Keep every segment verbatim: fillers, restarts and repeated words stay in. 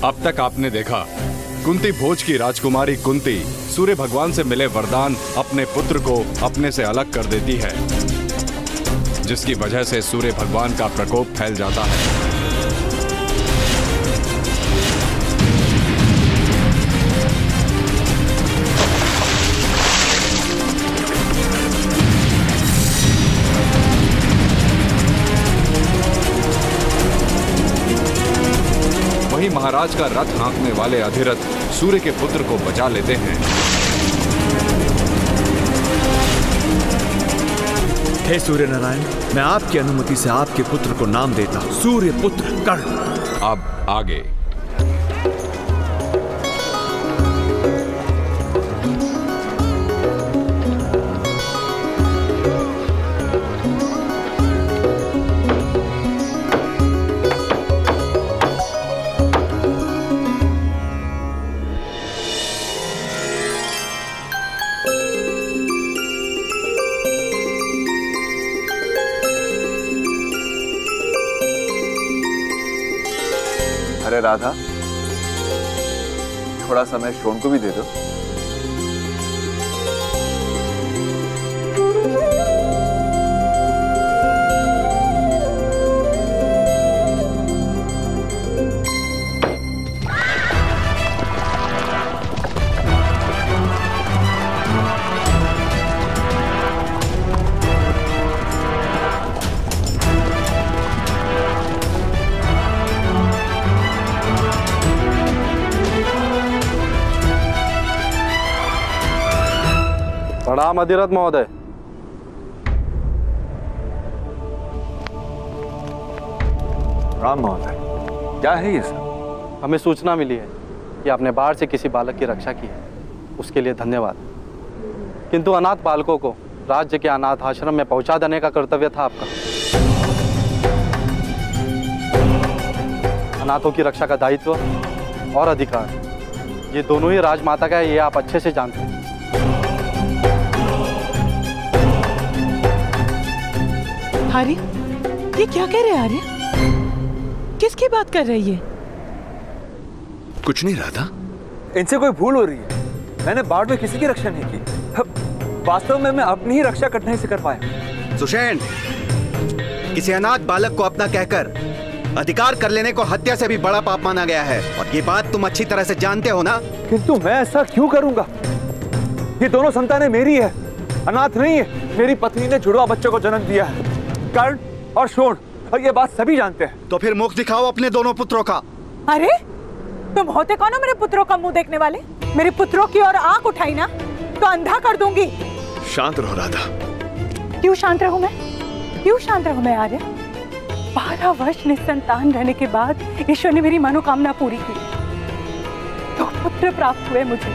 अब तक आपने देखा, कुंती भोज की राजकुमारी कुंती सूर्य भगवान से मिले वरदान अपने पुत्र को अपने से अलग कर देती है, जिसकी वजह से सूर्य भगवान का प्रकोप फैल जाता है। वहीं महाराज का रथ हाँकने वाले अधिरथ सूर्य के पुत्र को बचा लेते हैं। हे सूर्य नारायण, मैं आपकी अनुमति से आपके पुत्र को नाम देता हूं, सूर्य पुत्र कर्ण। अब आगे। अरे राधा, थोड़ा समय शोण को भी दे दो। प्रणाम अधिरथ महोदय। राम महोदय, क्या है ये सब? हमें सूचना मिली है कि आपने बाढ़ से किसी बालक की रक्षा की है, उसके लिए धन्यवाद। किंतु अनाथ बालकों को राज्य के अनाथ आश्रम में पहुंचा देने का कर्तव्य था आपका। अनाथों की रक्षा का दायित्व और अधिकार ये दोनों ही राजमाता का है, ये आप अच्छे से जानते हैं। आर्य, ये क्या कह रहे हैं आर्य? किसकी बात कर रही है? कुछ नहीं राधा, इनसे कोई भूल हो रही है। मैंने बाढ़ में किसी की रक्षा नहीं की। वास्तव में मैं अपनी ही रक्षा करने से कर पाया। सुषेण, किसी अनाथ बालक को अपना कहकर अधिकार कर लेने को हत्या से भी बड़ा पाप माना गया है, और ये बात तुम अच्छी तरह से जानते हो ना? किंतु मैं ऐसा क्यों करूंगा? ये दोनों संतानें मेरी है, अनाथ नहीं है। मेरी पत्नी ने जुड़वा बच्चों को जन्म दिया है, कर्ण और शोण, और ये बात सभी जानते हैं। तो फिर मुख दिखाओ अपने दोनों पुत्रों का। अरे तुम होते कौन हो मेरे पुत्रों का मुंह देखने वाले? मेरे पुत्रों की ओर आंख उठाई ना तो अंधा कर दूंगी। शांत रहो राधा। क्यों शांत रहूं मैं? क्यों शांत रहूं मैं आर्य? बारह वर्ष निसंतान रहने के बाद ईश्वर ने मेरी मनोकामना पूरी की, तो पुत्र प्राप्त हुए मुझे।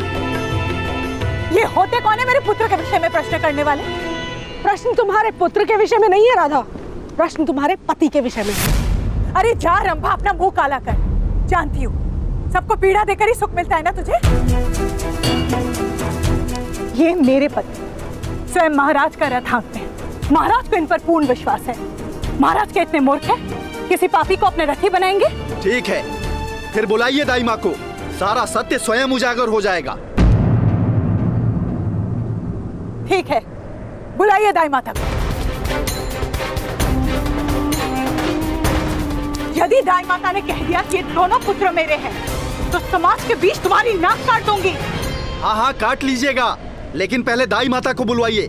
ये होते कौन है मेरे पुत्र के विषय में प्रश्न करने वाले? प्रश्न तुम्हारे पुत्र के विषय में नहीं है राधा, प्रश्न तुम्हारे पति के विषय में। अरे जा रंभा, अपना मुंह काला कर। जानती हूँ सबको पीड़ा देकर ही सुख मिलता है ना तुझे। ये मेरे पति स्वयं महाराज का रथ हाँकते हैं। महाराज को इन पर पूर्ण विश्वास है। महाराज के इतने मूर्ख है, किसी पापी को अपने रथी बनाएंगे? ठीक है, फिर बुलाइए दाई माँ को, सारा सत्य स्वयं उजागर हो जाएगा। ठीक है, बुलाइए दाई माता को। यदि दाई माता ने कह दिया कि दोनों पुत्र मेरे हैं, तो समाज के बीच तुम्हारी नाक काट दूंगी। हाँ हाँ काट लीजिएगा, लेकिन पहले दाई माता को बुलवाइए।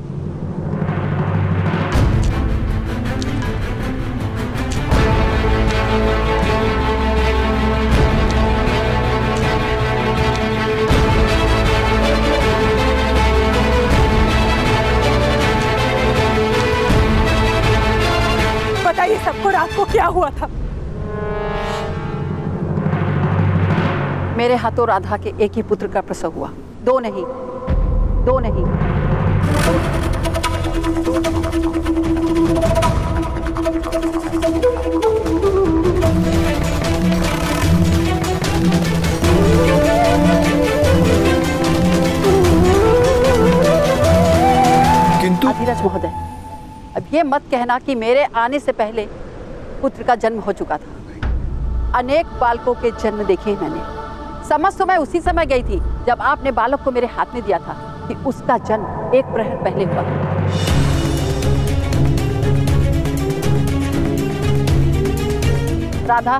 बताइए सबको रात को क्या हुआ था? मेरे हाथों राधा के एक ही पुत्र का प्रसव हुआ, दो नहीं, दो नहीं। किंतु अधिराज महोदय, अब ये मत कहना कि मेरे आने से पहले पुत्र का जन्म हो चुका था। अनेक बालकों के जन्म देखे मैंने। समझ तो मैं उसी समय गई थी जब आपने बालक को मेरे हाथ में दिया था कि उसका जन्म एक प्रहर पहले हुआ। राधा,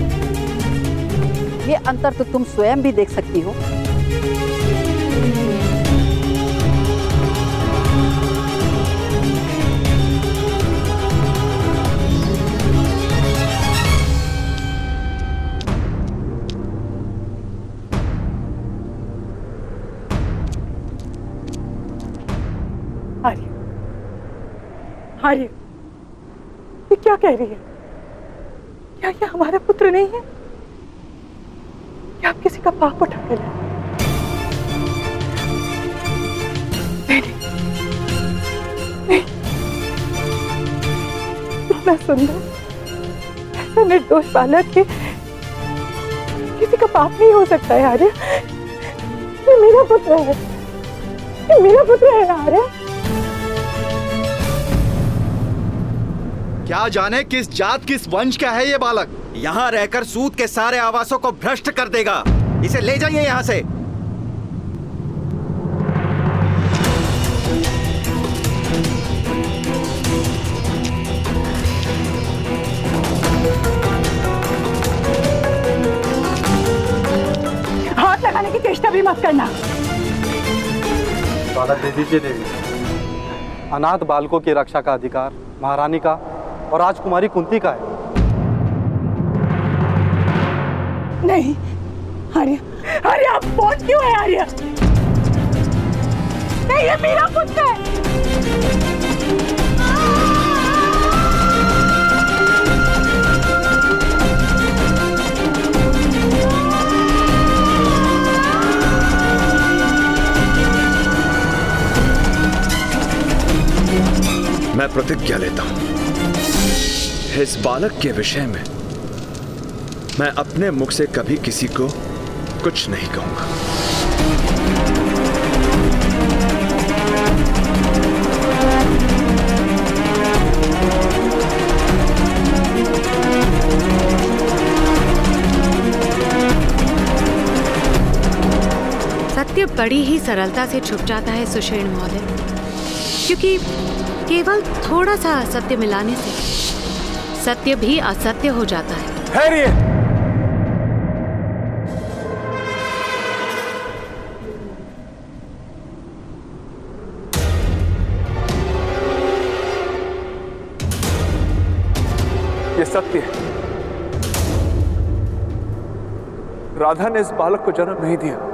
ये अंतर तो तुम स्वयं भी देख सकती हो। आर्य, आर्य, ये क्या कह रही है? क्या ये हमारा पुत्र नहीं है? क्या आप किसी का पाप उठा के लाए? नहीं, नहीं, इतना सुंदर, ऐसा निर्दोष बालक के किसी का पाप नहीं हो सकता है आर्य। ये मेरा पुत्र है, ये मेरा पुत्र है आर्य। क्या जाने किस जात किस वंश का है ये बालक। यहाँ रहकर सूत के सारे आवासों को भ्रष्ट कर देगा। इसे ले जाइए यहाँ से। हाथ लगाने की चेष्टा भी मत करना। बालक दे दीजिए देवी। अनाथ बालकों की रक्षा का अधिकार महारानी का और राजकुमारी कुंती का है। नहीं आर्य, आर्य आप पहुंच क्यों है आर्य? नहीं, ये मेरा पुत्र है। मैं प्रतिज्ञा लेता हूं, इस बालक के विषय में मैं अपने मुख से कभी किसी को कुछ नहीं कहूंगा। सत्य बड़ी ही सरलता से छुप जाता है सुषेण महोदय, क्योंकि केवल थोड़ा सा असत्य मिलाने से सत्य भी असत्य हो जाता है। ठहरिए। ये सत्य है, राधा ने इस बालक को जन्म नहीं दिया,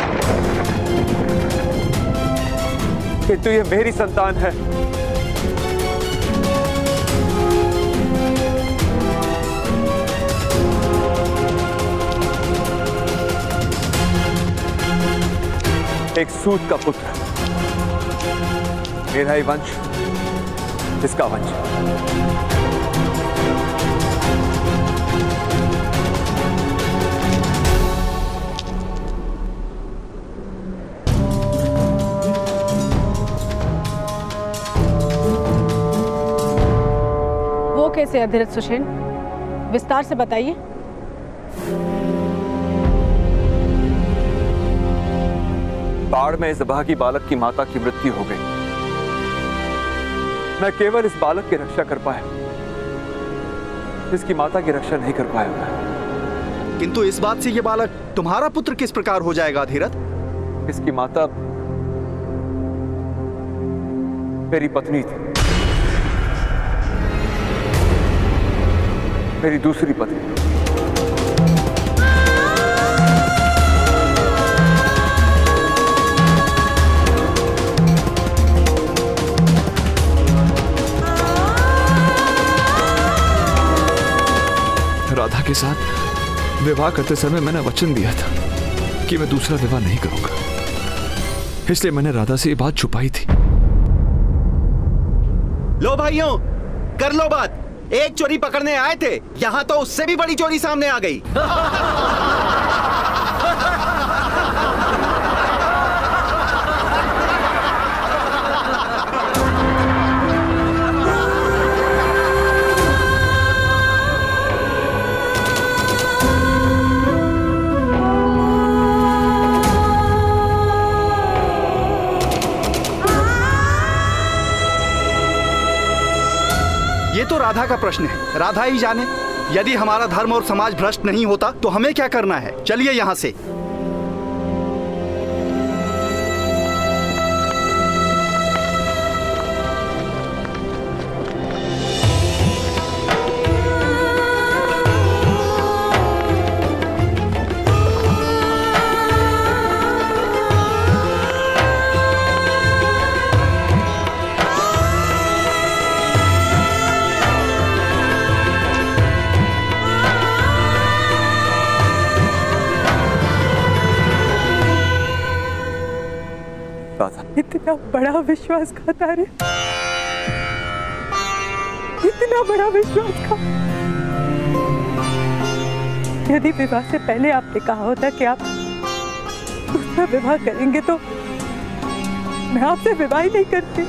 किंतु ये मेरी संतान है। एक सूत का पुत्र, मेरा ही वंश, इसका वंश। वो कैसे अधिरथ सुषेण, विस्तार से बताइए। बाढ़ में इस अभागी बालक की माता की मृत्यु हो गई। मैं केवल इस बालक की रक्षा कर पाया, इसकी माता की रक्षा नहीं कर पाया मैं। किंतु इस बात से ये बालक तुम्हारा पुत्र किस प्रकार हो जाएगा धीरथ? इसकी माता मेरी पत्नी थी, मेरी दूसरी पत्नी। राधा के साथ विवाह करते समय मैंने वचन दिया था कि मैं दूसरा विवाह नहीं करूंगा, इसलिए मैंने राधा से ये बात छुपाई थी। लो भाइयों, कर लो बात। एक चोरी पकड़ने आए थे, यहां तो उससे भी बड़ी चोरी सामने आ गई। ये तो राधा का प्रश्न है, राधा ही जाने। यदि हमारा धर्म और समाज भ्रष्ट नहीं होता तो हमें क्या करना है? चलिए यहाँ से। इतना बड़ा विश्वासघात है, इतना बड़ा विश्वासघात। यदि विवाह से पहले आपने कहा होता कि आप दूसरा विवाह करेंगे तो मैं आपसे विवाह ही नहीं करती।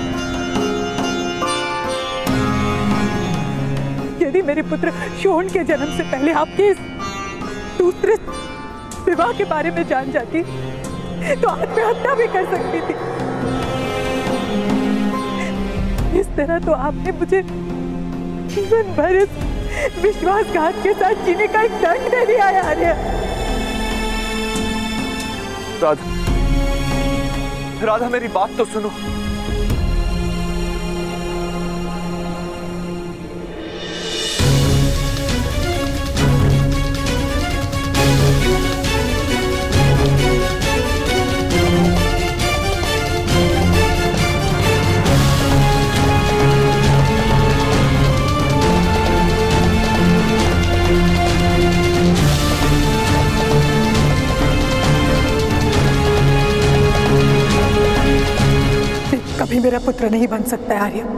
यदि मेरे पुत्र शोण के जन्म से पहले आपके इस दूसरे विवाह के बारे में जान जाती तो आत्महत्या भी कर सकती थी। इस तरह तो आपने मुझे जीवन भर इस विश्वासघात के साथ जीने का एक दंड दे दिया है आर्य। राधा, राधा मेरी बात तो सुनो। कभी मेरा पुत्र नहीं बन सकता है आर्य।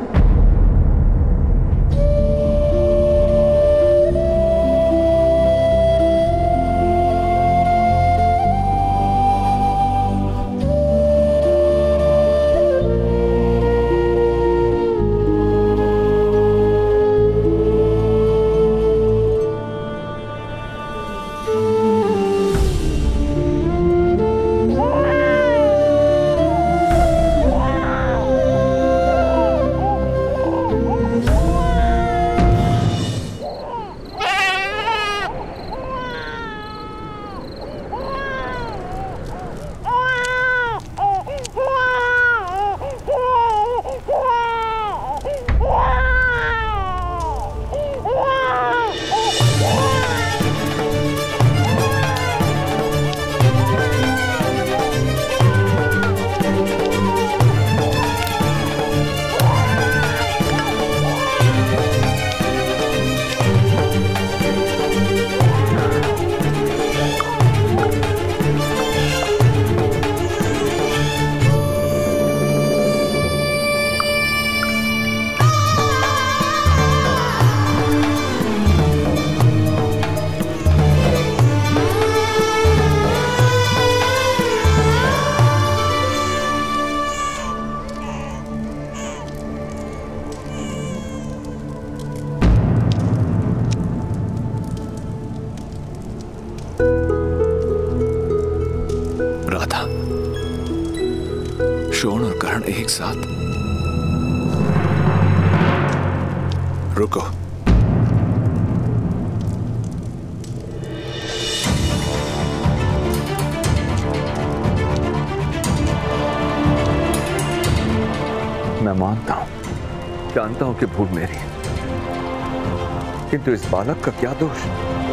शोण और कर्ण एक साथ। रुको, मैं मानता हूं, जानता हूं कि भूल मेरी है, किंतु इस बालक का क्या दोष?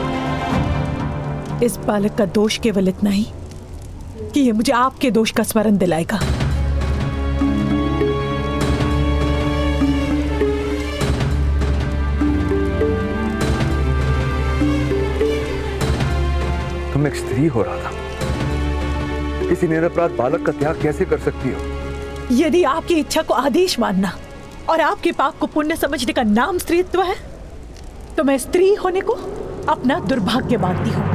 इस बालक का दोष केवल इतना ही कि ये मुझे आपके दोष का स्मरण दिलाएगा। तुम एक स्त्री हो रहा था, किसी निरपराध बालक का त्याग कैसे कर सकती हो? यदि आपकी इच्छा को आदेश मानना और आपके पाप को पुण्य समझने का नाम स्त्रीत्व है, तो मैं स्त्री होने को अपना दुर्भाग्य मानती हूं।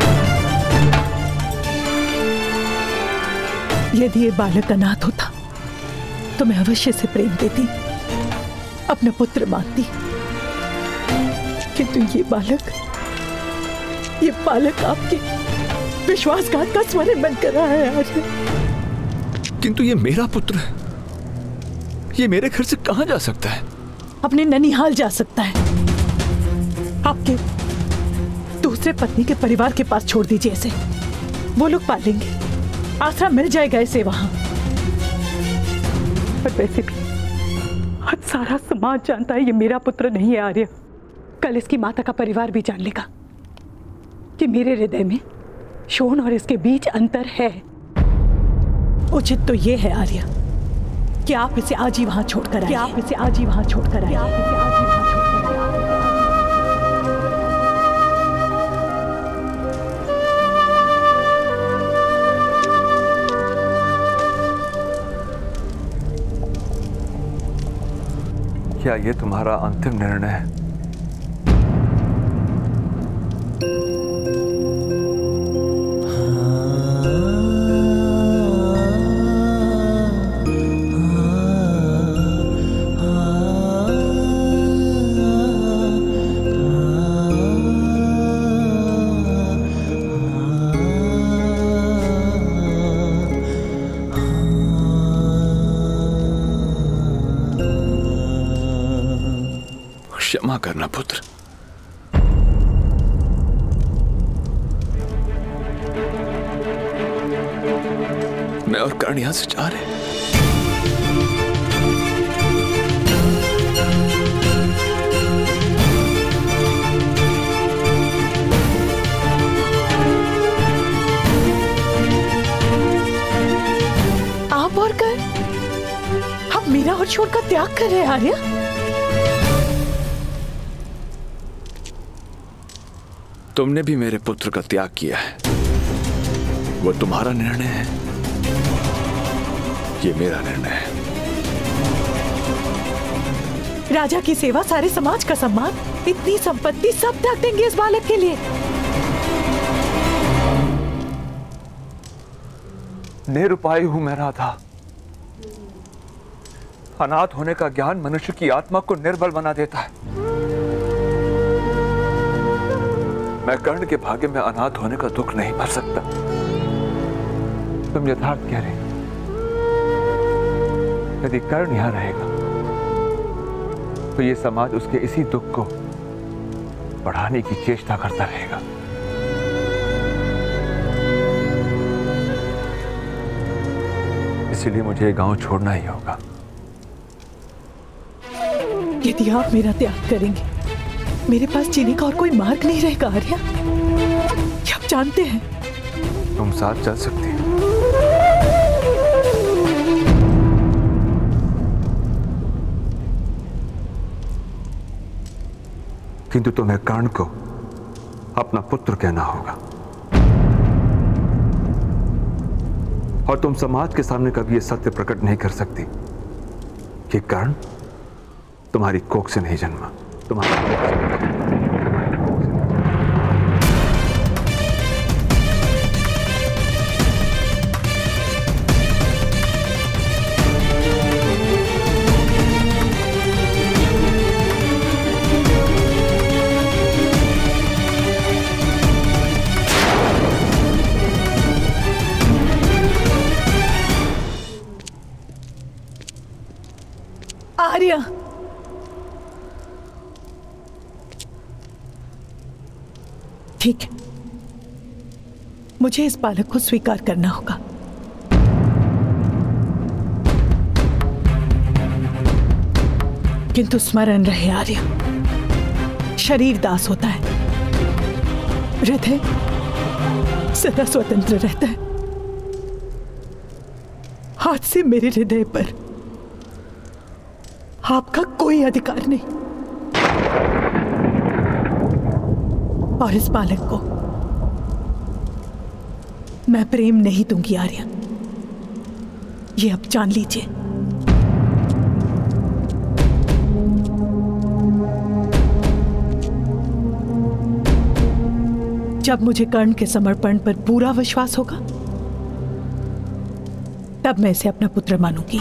यदि ये बालक अनाथ होता तो मैं अवश्य से प्रेम देती, अपना पुत्र मानती, किंतु ये बालक ये बालक आपके विश्वासघात का स्मरण बन कर रहा है आज। किंतु ये मेरा पुत्र है, ये मेरे घर से कहां जा सकता है? अपने ननिहाल जा सकता है। आपके दूसरे पत्नी के परिवार के पास छोड़ दीजिए इसे, वो लोग पालेंगे, आसरा मिल जाएगा इसे वहां। पर वैसे भी आज सारा समाज जानता है ये मेरा पुत्र नहीं है आर्य। कल इसकी माता का परिवार भी जान लेगा कि मेरे हृदय में शोण और इसके बीच अंतर है। उचित तो ये है आर्य कि आप इसे आज ही वहां छोड़कर आइए, आप इसे आज ही वहां छोड़कर आइए, आप इसे आज ही वहां छोड़कर आइए। क्या ये तुम्हारा अंतिम निर्णय है? क्षमा करना पुत्र। मैं और कर्ण यहां से जा रहे हैं। आप और कर्ण, आप मीरा और शोण का त्याग कर रहे हैं आर्य? तुमने भी मेरे पुत्र का त्याग किया है, वो तुम्हारा निर्णय है, ये मेरा निर्णय है। राजा की सेवा, सारे समाज का सम्मान, इतनी संपत्ति सब त्याग देंगे इस बालक के लिए? निरुपाय हूं मैं राधा। अनाथ होने का ज्ञान मनुष्य की आत्मा को निर्बल बना देता है। मैं कर्ण के भाग्य में अनाथ होने का दुख नहीं भर सकता। तुम यथार्थ कह रहे। यदि कर्ण यहां रहेगा तो ये समाज उसके इसी दुख को बढ़ाने की चेष्टा करता रहेगा। इसलिए मुझे गांव छोड़ना ही होगा। यदि आप मेरा त्याग करेंगे, मेरे पास जीने का और कोई मार्ग नहीं रहेगा आर्या। क्या आप जानते हैं? तुम साथ चल सकती हो, किंतु तुम्हें कर्ण को अपना पुत्र कहना होगा। और तुम समाज के सामने कभी यह सत्य प्रकट नहीं कर सकती कि कर्ण तुम्हारी कोख से नहीं जन्मा, तुम्हारा आर्या, ठीक है, मुझे इस बालक को स्वीकार करना होगा। किंतु स्मरण रहे आर्या, शरीर दास होता है, हृदय सदा स्वतंत्र रहता है। आज से मेरे हृदय पर आपका कोई अधिकार नहीं, और इस बालक को मैं प्रेम नहीं दूंगी आर्या, ये अब जान लीजिए। जब मुझे कर्ण के समर्पण पर पूरा विश्वास होगा, तब मैं इसे अपना पुत्र मानूंगी।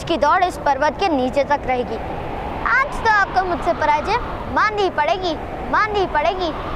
की दौड़ इस पर्वत के नीचे तक रहेगी। आज तो आपको मुझसे पराजय माननी पड़ेगी, माननी पड़ेगी।